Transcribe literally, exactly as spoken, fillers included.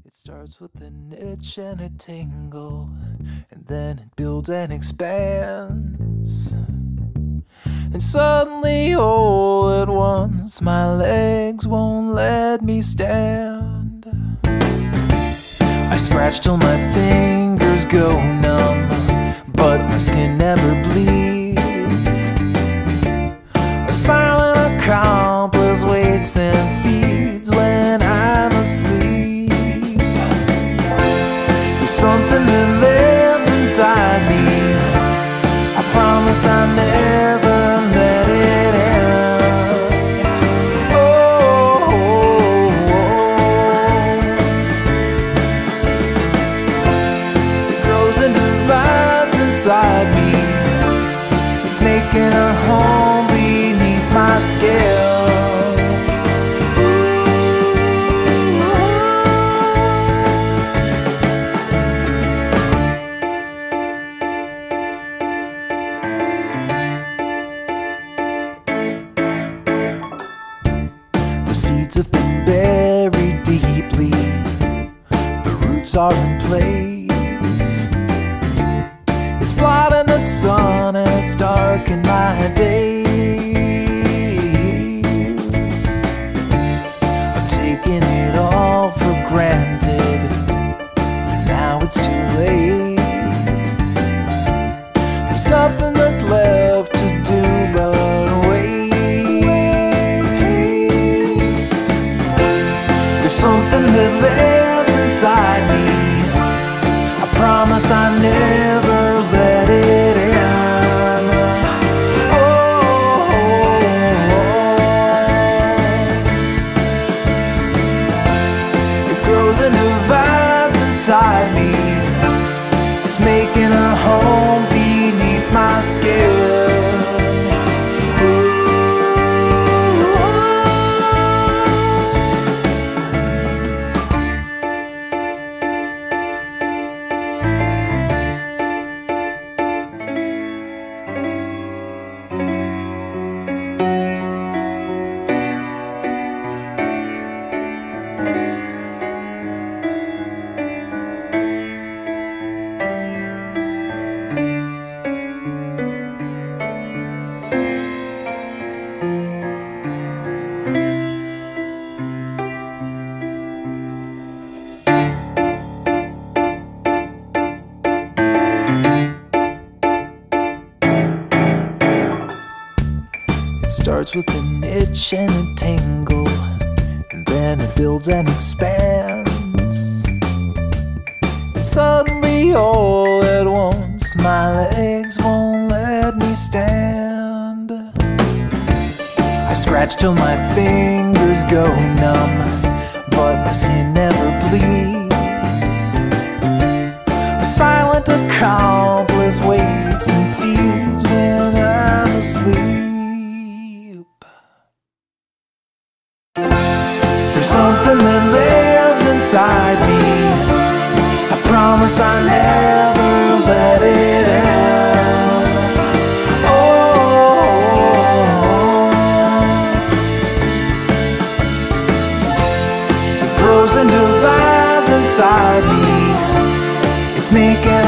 It starts with an itch and a tingle, and then it builds and expands. And suddenly, all at once, my legs won't let me stand. I scratch till my fingers go numb, but my skin never bleeds. A silent accomplice waits and feeds when I'm asleep. There's something that lives inside me. I promise I'll never let it end. Oh, oh, oh. It grows and divides inside me. It's making a home beneath my skin. The seeds have been buried deeply, the roots are in place. It's blotting the sun and it's darkened my days. I've taken it all for granted, and now it's too late. There's nothing that's left to do but wait. Something that lives inside me. I promise I never let it end. Oh, oh, oh. It grows and divides inside me. It's making a home beneath my skin. It starts with an itch and a tingle, and then it builds and expands. And suddenly, all at once, my legs won't let me stand. I scratch till my fingers go numb, but my skin never bleeds. A silent accomplice waits and feeds when I'm asleep. There's something that lives inside me. I promise I never let it end. Oh, it grows and divides inside me. It's making